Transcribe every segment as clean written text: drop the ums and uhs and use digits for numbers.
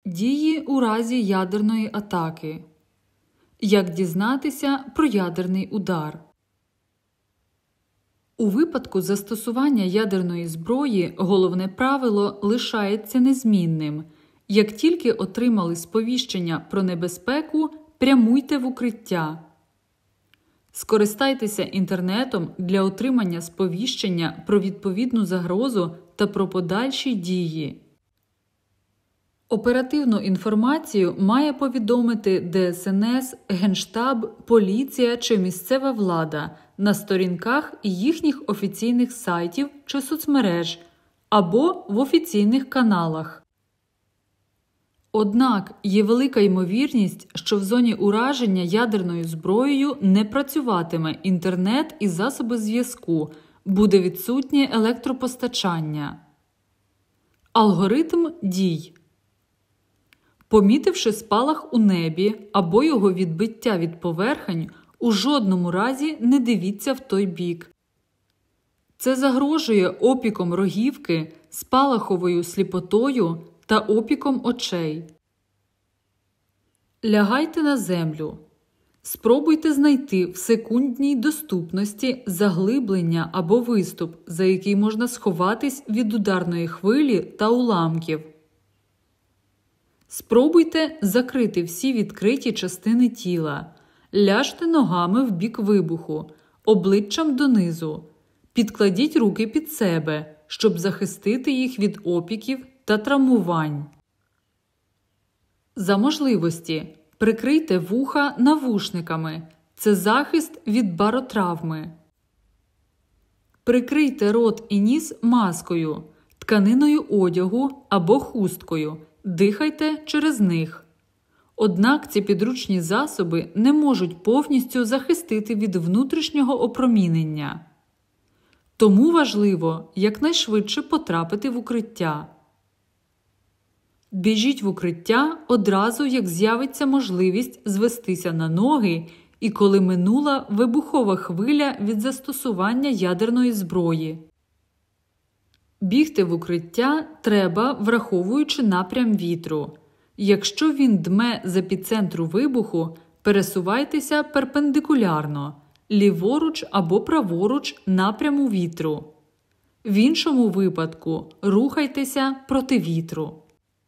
Дії у разі ядерної атаки. Як дізнатися про ядерний удар? У випадку застосування ядерної зброї головне правило лишається незмінним. Як тільки отримали сповіщення про небезпеку, прямуйте в укриття. Скористайтеся інтернетом для отримання сповіщення про відповідну загрозу та про подальші дії. Оперативну інформацію має повідомити ДСНС, Генштаб, поліція чи місцева влада на сторінках їхніх офіційних сайтів чи соцмереж або в офіційних каналах. Однак є велика ймовірність, що в зоні ураження ядерною зброєю не працюватиме інтернет і засоби зв'язку, буде відсутнє електропостачання. Алгоритм дій. Помітивши спалах у небі або його відбиття від поверхень, у жодному разі не дивіться в той бік. Це загрожує опіком рогівки, спалаховою сліпотою та опіком очей. Лягайте на землю. Спробуйте знайти в секундній доступності заглиблення або виступ, за який можна сховатись від ударної хвилі та уламків. Спробуйте закрити всі відкриті частини тіла. Ляжте ногами в бік вибуху, обличчям донизу. Підкладіть руки під себе, щоб захистити їх від опіків та травмувань. За можливості, прикрийте вуха навушниками. Це захист від баротравми. Прикрийте рот і ніс маскою, тканиною одягу або хусткою. Дихайте через них. Однак ці підручні засоби не можуть повністю захистити від внутрішнього опромінення. Тому важливо якнайшвидше потрапити в укриття. Біжіть в укриття одразу, як з'явиться можливість звестися на ноги і коли минула вибухова хвиля від застосування ядерної зброї. Бігти в укриття треба, враховуючи напрям вітру. Якщо він дме з епіцентру вибуху, пересувайтеся перпендикулярно, ліворуч або праворуч напряму вітру. В іншому випадку рухайтеся проти вітру.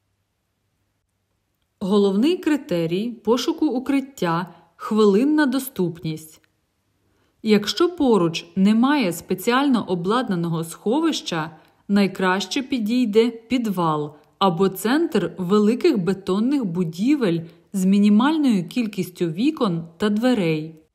Головний критерій пошуку укриття – хвилинна доступність. Якщо поруч немає спеціально обладнаного сховища, найкраще підійде підвал або центр великих бетонних будівель з мінімальною кількістю вікон та дверей.